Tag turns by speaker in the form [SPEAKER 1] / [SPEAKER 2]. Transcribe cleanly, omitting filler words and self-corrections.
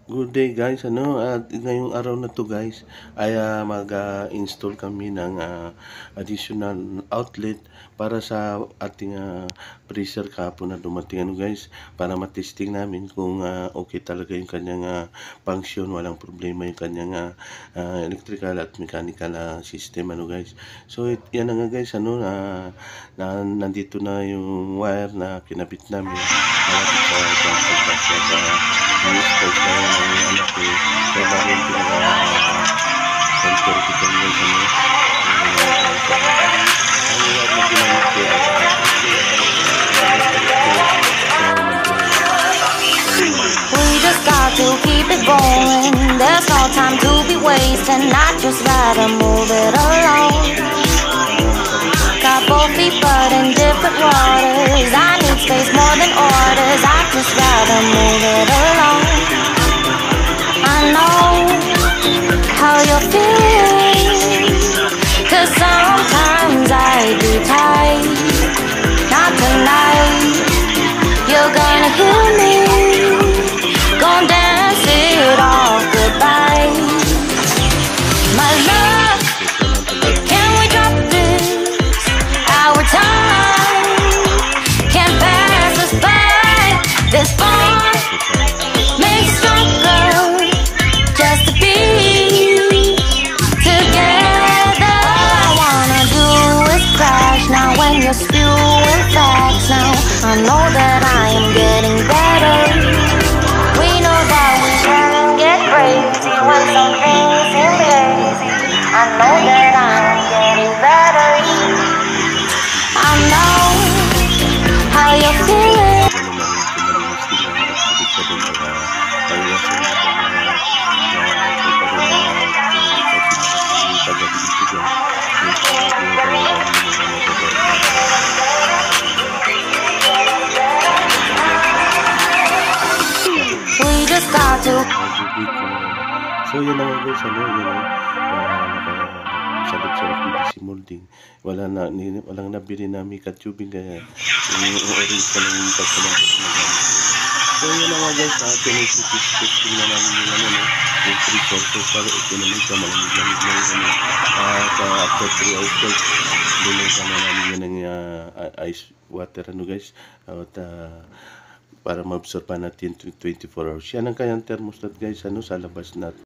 [SPEAKER 1] Good day guys, at ngayong araw na to guys ay mag-install kami ng additional outlet para sa ating freezer kahapon na dumating guys, para matesting namin kung okay talaga yung kanyang function, walang problema yung kanyang electrical at mechanical system guys. So yan nga guys, nandito na yung wire na kinabit namin i-install ko ng anak ko. So bagay pinaka-center ko dyan guys, ang wire na ginamit ko
[SPEAKER 2] we just got to keep it going. There's no time to be wasting. I just rather move it along. Got both feet but in different waters. I need space more than orders. I just rather move it along. I know how you're feeling, 'cause sometimes I do tight. Not tonight. You're gonna hear me. Gonna dance it off goodbye. My love, can we drop this? Our time can't pass us by. This bond makes stronger just to be together. All I wanna do is crash now when you're spewing facts. Now I know that I am getting better. We know that we can get crazy when something seems lazy. I know that I am getting better. I know how you're feeling. We just got to.
[SPEAKER 1] So yun lang guys, nakasalip-salip PVC molding. Walang nabili na Mica tubing, kaya yung orange ka lang yung pagkalampas na gamit. So yun lang guys, testing na namin yung free sources para ito naman sa malamig-lamig na at after 3 hours guys, binigyan na namin yan ng ice water guys, at para ma-absorb natin 24 hours. Yan ang kanyang thermostat guys, sa labas natin.